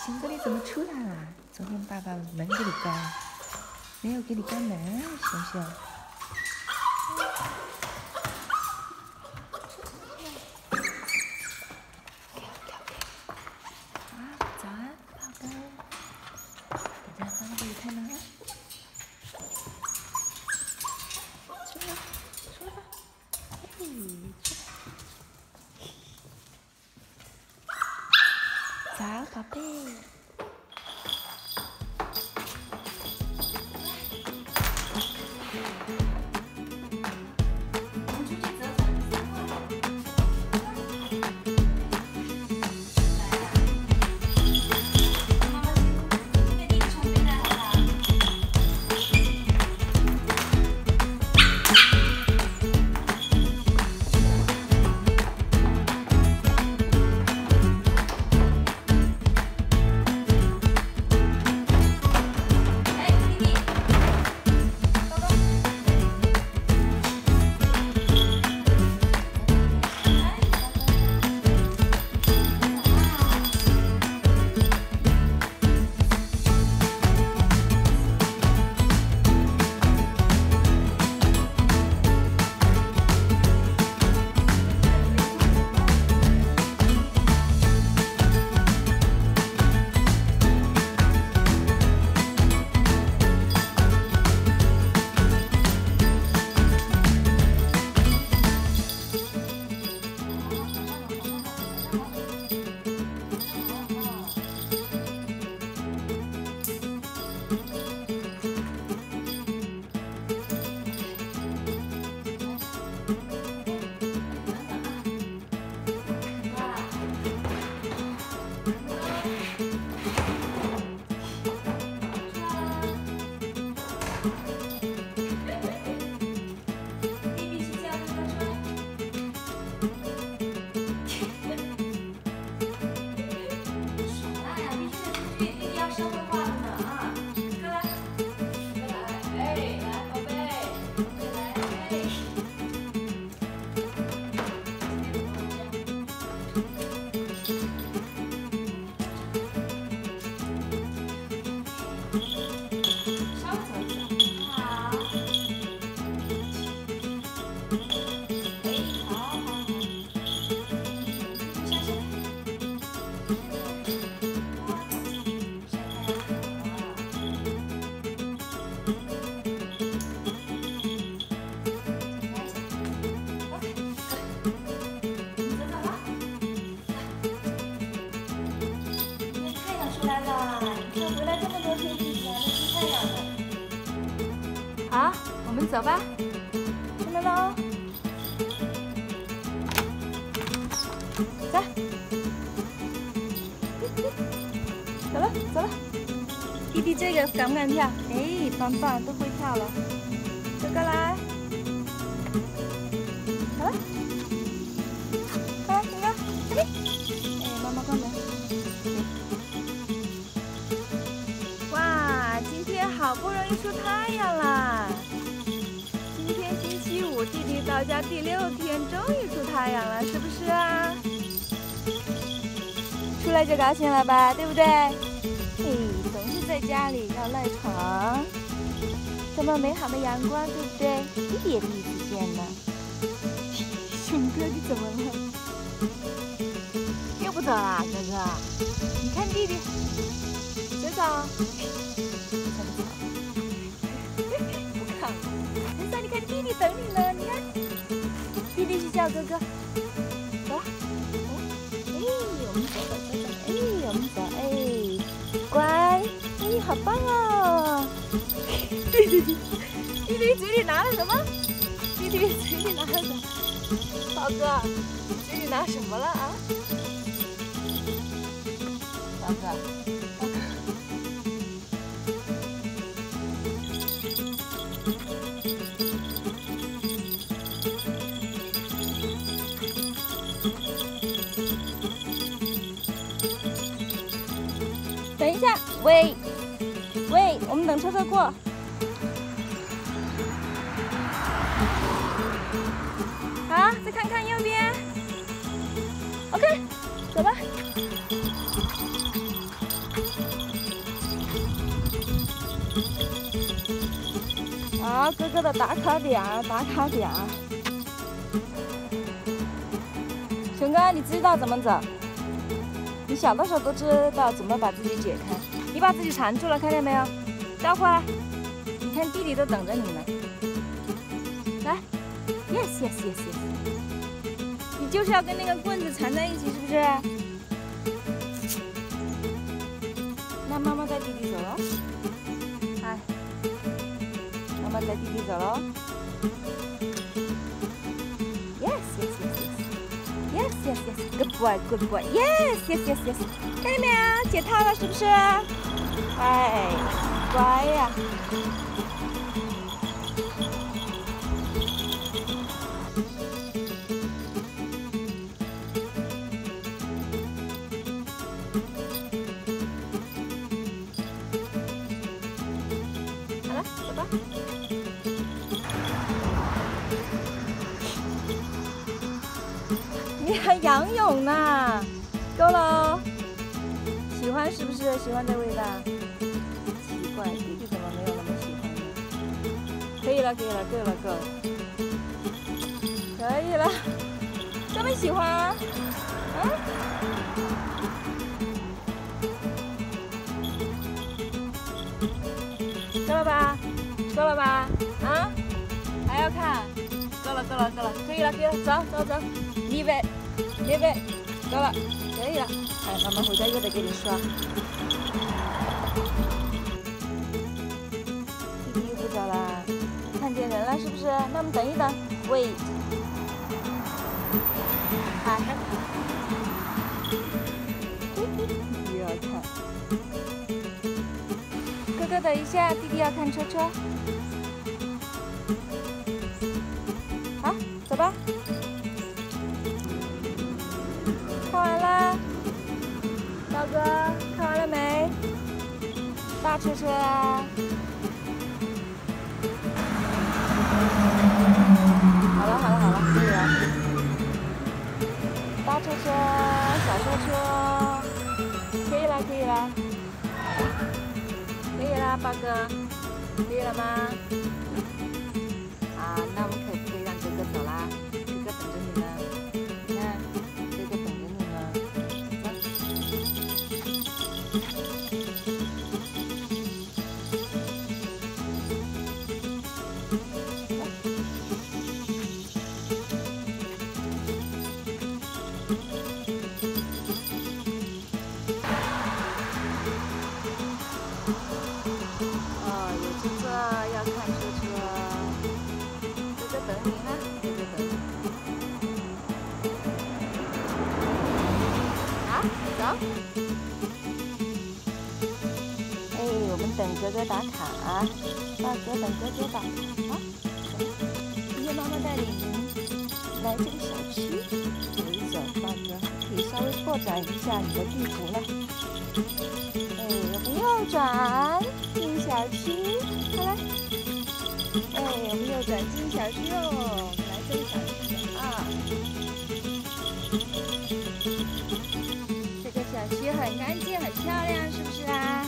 星哥，你怎么出来了？昨天爸爸门给你关，没有给你关门，熊熊。早安，宝贝。等下帮给你开门啊。出来，出来吧。嘿，出来。早，宝贝。好，我们走吧。出门喽！走，走了，走了。弟弟这个敢不敢跳？哎，棒棒，都会跳了。哥哥来，好了，来，哥哥，这里。哎，妈妈关门。哇，今天好不容易出太阳啦！今天星期五，弟弟到家第6天，终于出太阳了，是不是啊？出来就高兴了吧，对不对？嘿，总是在家里要赖床，这么美好的阳光，对不对？弟弟也第一次见呢。熊哥，你怎么了？又不走啦，哥哥？你看弟弟，走走。不看了。真的，你看弟弟等你呢，你看，弟弟去叫哥哥。走了，走了。哎，我们走走走走。哎，我们走，哎，乖，哎，好棒哦！弟弟嘴里拿了什么？弟弟嘴里拿了什么？宝哥，嘴里拿什么了啊？宝哥，宝哥。等一下，喂，我们等车车过。好，再看看右边。OK， 走吧。 到哥哥的打卡点，打卡点。熊哥，你知道怎么走？你小的时候都知道怎么把自己解开，你把自己缠住了，看见没有？待会儿，你看弟弟都等着你呢。来 ，yes yes yes yes， 你就是要跟那个棍子缠在一起，是不是？那妈妈带弟弟走了，哎，妈妈带弟弟走喽。Yes yes yes yes yes yes yes，good boy good boy，yes yes yes yes， 看见没有？解套了是不是？哎，乖呀。好了，走吧。你还仰泳呢，够了哦。喜欢是不是？喜欢这味道？奇怪，弟弟怎么没有那么喜欢呢？可以了，可以了，够了，够了，可以了。这么喜欢啊？够了吧？够了吧？啊？还要看？够了，够了，够了，可以了，可以了，走走走，预备，预备，够了，可以了。哎，妈妈回家又得给你刷。弟弟又不走了，看见人了是不是？那我们等一等 ，wait。啊，又要看。哥哥等一下，弟弟要看车车。好，走吧。看完了，大哥，看完了没？大车车啊！好了好了好了，可以了。大车车，小车车，可以了可以了，可以了，八哥，可以了吗？啊，那我们可以让哥哥走啦，哥哥等着你呢。你看，哥哥等着你呢。哦，有车车要看车车，哥哥等你呢，哥哥等你。啊，走。哎，我们等哥哥打卡，大哥等哥哥打卡。今天妈妈带领您来这个小区走一走，大哥可以稍微拓展一下你的地图了。哎，我们右转进小区，好来。哎，我们右转进小区哦，来这个小区啊。这个小区很干净，很漂亮，是不是啊？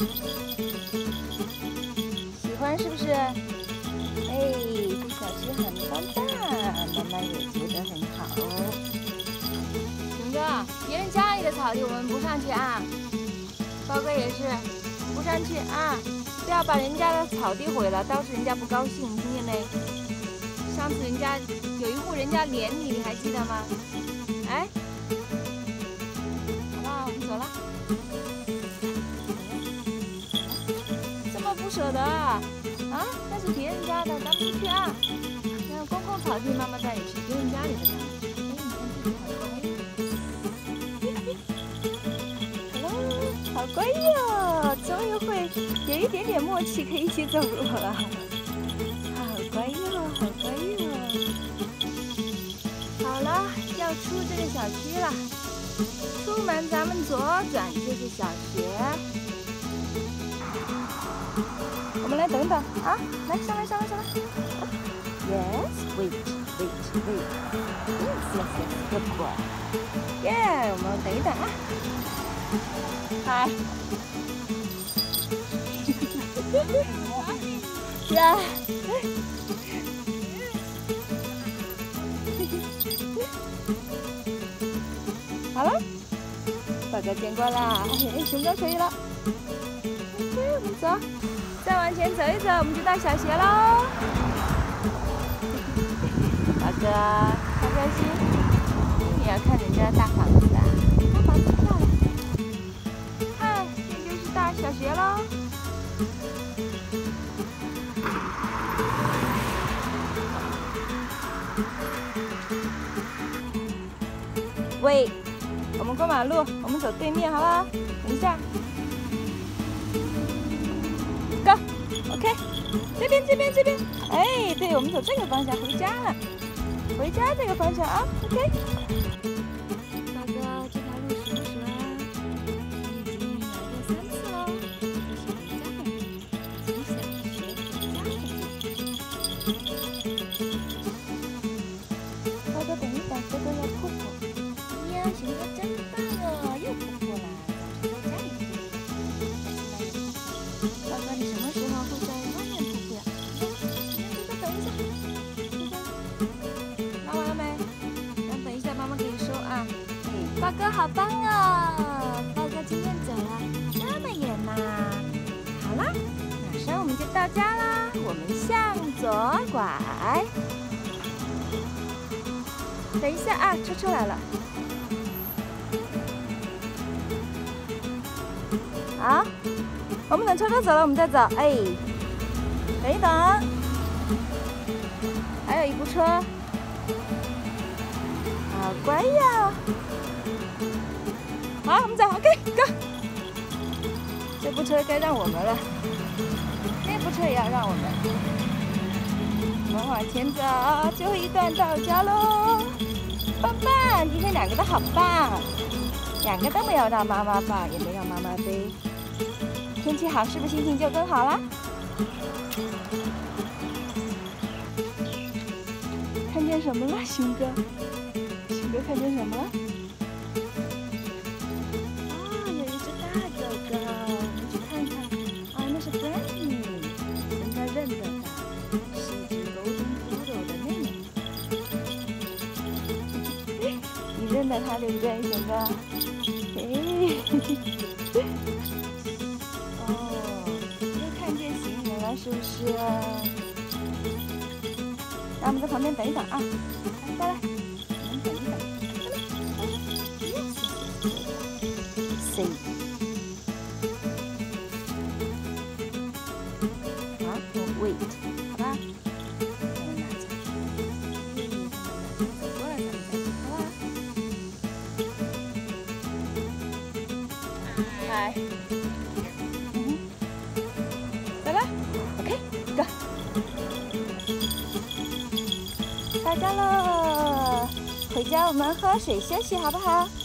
喜欢是不是？哎，这小区很棒棒，妈妈也觉得很好哦。熊哥，别人家里的草地我们不上去啊。包哥也是，不上去啊！不要把人家的草地毁了，到时人家不高兴，听见没？上次人家有一户人家连你，你还记得吗？哎，好不好？我们走了。这么不舍得啊？那是别人家的，咱不去啊！那公共草地，妈妈带你去，别人家里的咱们去。哎，你看弟弟好乖。好乖哟，终于会有一点点默契，可以一起走路了。好乖哟，好乖哟。好了，要出这个小区了。出门咱们左转就是小学。我们来等等啊，来上来上来上来。Yes, wait, wait, wait. Yes, yes, yes, good boy. Yeah， 我们等一等啊。嗨， 呀！好了，宝哥见过啦，熊哥可以了。OK， 我们走，再往前走一走，我们就到小学喽。宝哥开不开心？你要看人家大房子啊，大房子漂亮。看，这就是大小学喽。喂，我们过马路，我们走对面，好不好？等一下。Go， OK， 这边。哎，对，我们走这个方向回家了，回家这个方向啊 ，OK。大哥，这条路熟不熟啊？你已经来过3次喽，这是回家的路，从小学回家的路。大哥，等一等，哥哥要吐吐。呀，熊哥真棒哦，又吐吐了，早上在家里吐。大哥，你什么时候会在外面吐吐呀？哥哥，等一下，拿完了没？等一下，妈妈给你收啊。豹哥好棒哦！豹哥今天走了这么远呐。好啦，马上我们就到家啦，我们向左拐。等一下啊，车来了。好，我们等车走了，我们再走。哎，等一等，还有一部车。好乖呀！好，我们走 ，OK，Go。这部车该让我们了，那部车也要让我们。我们往前走，最后一段到家喽！棒棒，今天2个都好棒，2个都没有让妈妈抱，也没让妈妈背。天气好，是不是心情就更好啦？看见什么了，熊哥？熊哥看见什么了？啊，有一只大狗狗，我们去看看。啊，那是 Brandy， 应该认得的，是一只Golden Poodle的妹妹。你认得它对不对，熊哥？是不是？那我们在旁边等一等啊！再来，我们等一等。C。好，我 wait， 好吧？我们拿着，走过来，咱们再走，好吧？嗨。go， 到家喽！回家我们喝水休息好不好？